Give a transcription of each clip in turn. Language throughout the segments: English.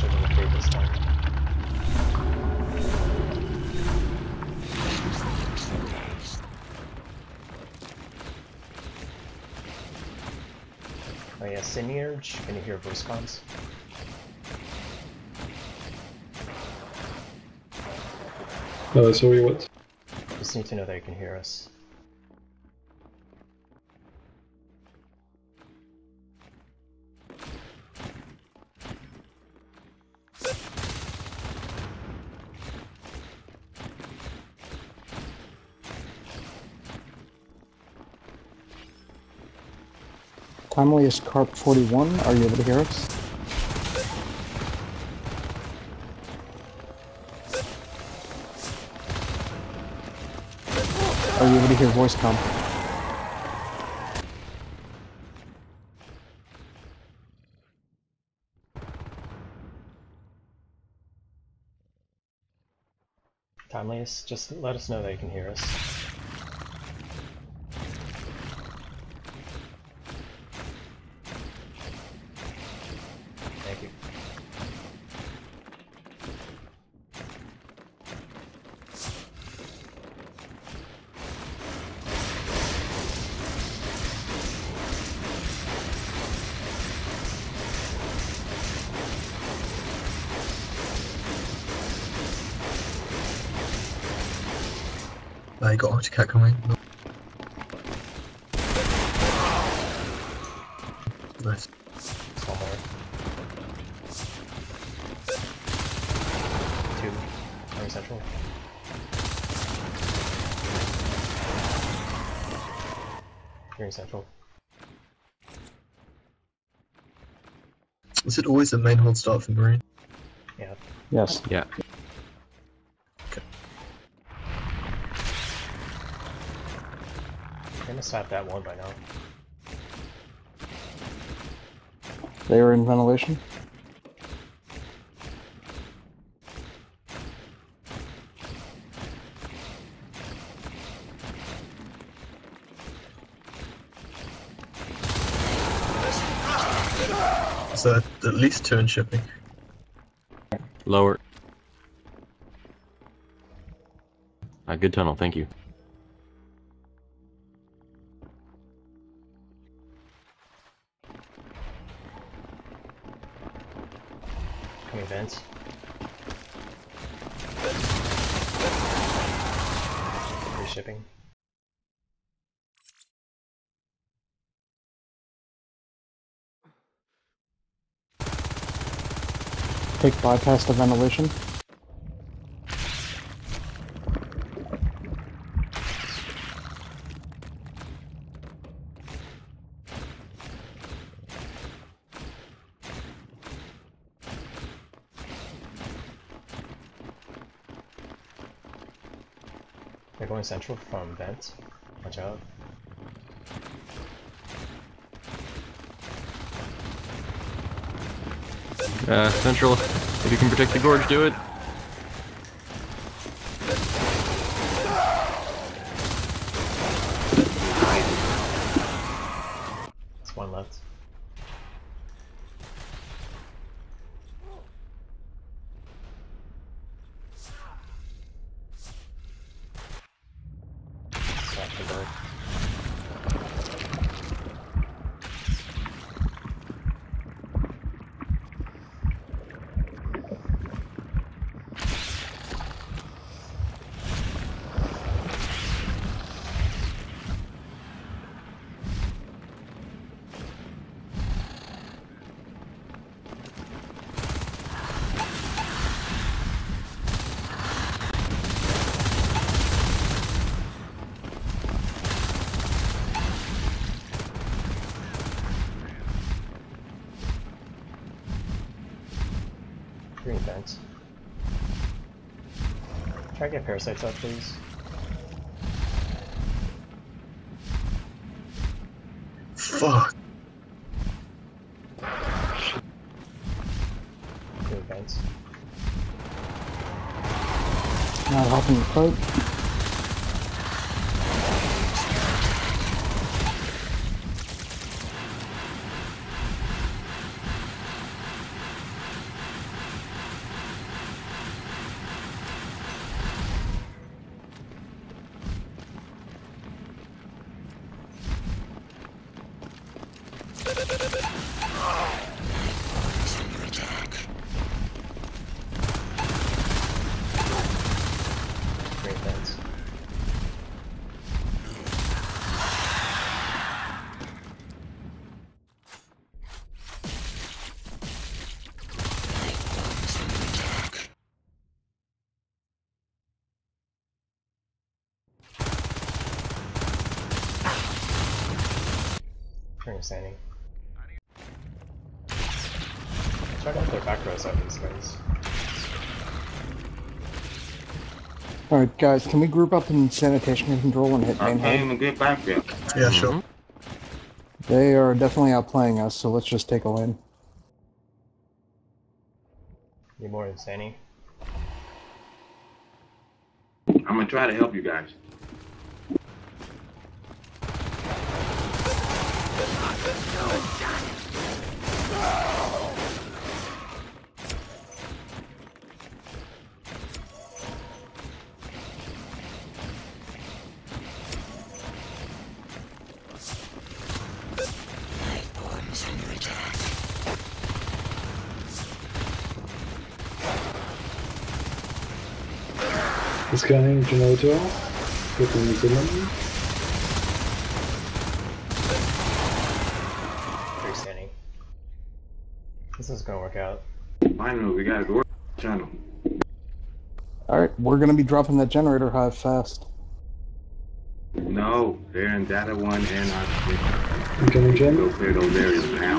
push a little through this time. Oh yeah, Synerge, can you hear voice comms? So what? Just need to know that you can hear us. Timely is Carp 41. Are you able to hear us? Are you able to hear voice comm? Timeliest, just let us know that you can hear us. Thank you. You got Articat coming. Nice. Small more. 2. Going central. Hearing central. Is it always the main hold start for Marine? Yeah. Yes. Yeah. They must have that one by now. They are in ventilation. So at least 2 in shipping. Lower. Good tunnel, thank you. Coming vents. Free shipping. Take bypass the ventilation. They're going central from vent. Watch out. Central, if you can protect the gorge, do it. It's one left. Back to bird. Green vent. Try to get parasites out, please. Fuck. Green vents. Not helping the fight. Turning standing. Try to hit their back rows at these guys. Alright, guys, can we group up in sanitation control and hit I main can't hold? even get back there. Yeah, sure. They are definitely outplaying us, so let's just take a lane. Need more than standing. I'm gonna try to help you guys. Scanning generator. Putting it in. Three standing. This is gonna work out. Finally, we gotta go channel. Alright, we're gonna be dropping that generator hive fast. No, they're in data 1 and I Incoming go gen. clear those areas now.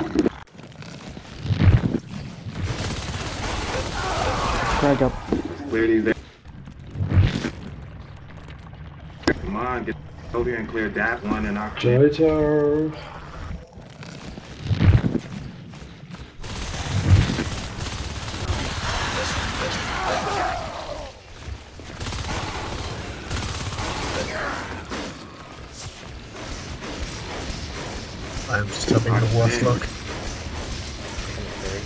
Drag up. Let's clear these areas. Come on, get over here and clear that one and our Generator. I'm just having the worst luck. Coming third.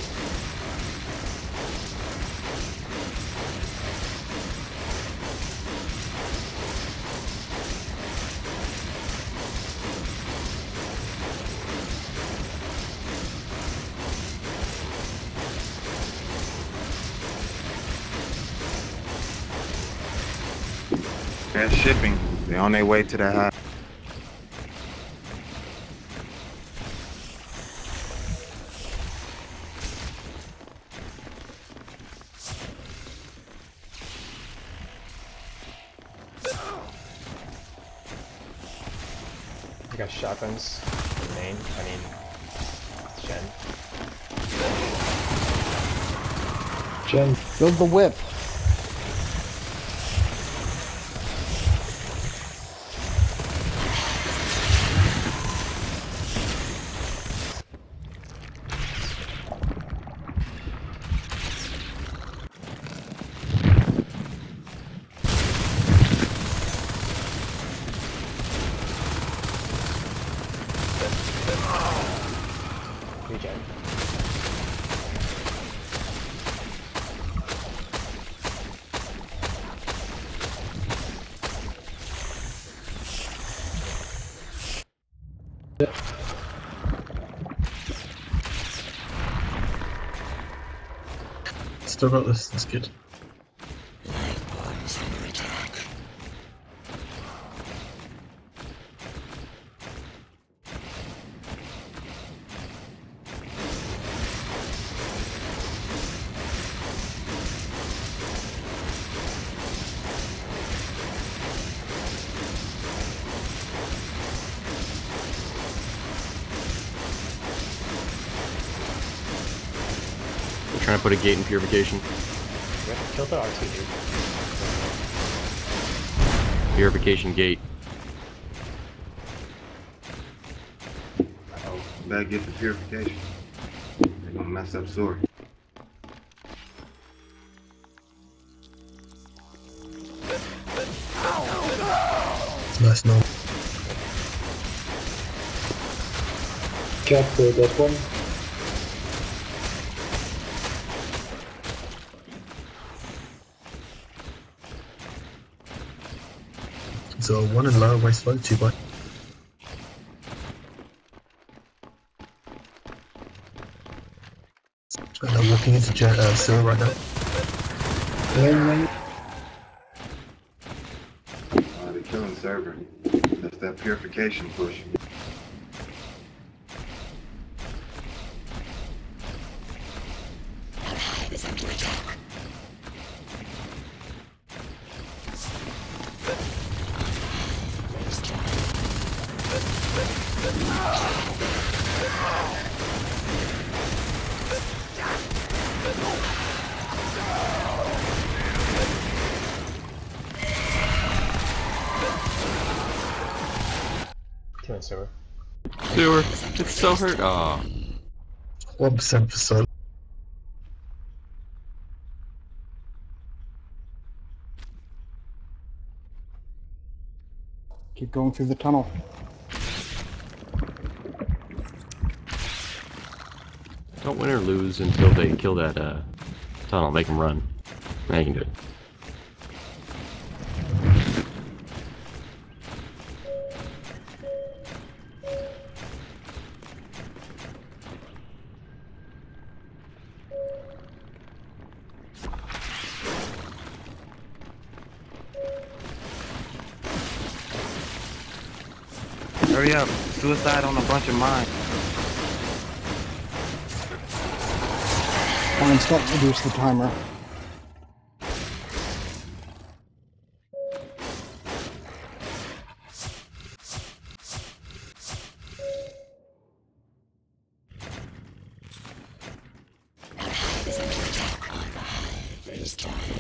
They're shipping. They're on their way to the high. You got shotguns in main. I mean, Gen. Gen. Build the whip. Regen. Still got this, that's good. They're trying to put a gate in purification. Kill the R2, dude. Purification gate. Oh, better get the purification. They're gonna mess up Sword. Nice, no. Cap that one. So one in lower waist low, 2 by. And they're walking into sewer right now. Main. They're killing server. That's that purification push. sewer. Sewer. It's so hurt. Aw. 1% for solar. Keep going through the tunnel. Don't win or lose until they kill that tunnel. Make them run. Now you can do it. Hurry up. Suicide on a bunch of mines. Mines don't reduce the timer. Is under attack. The hive is trying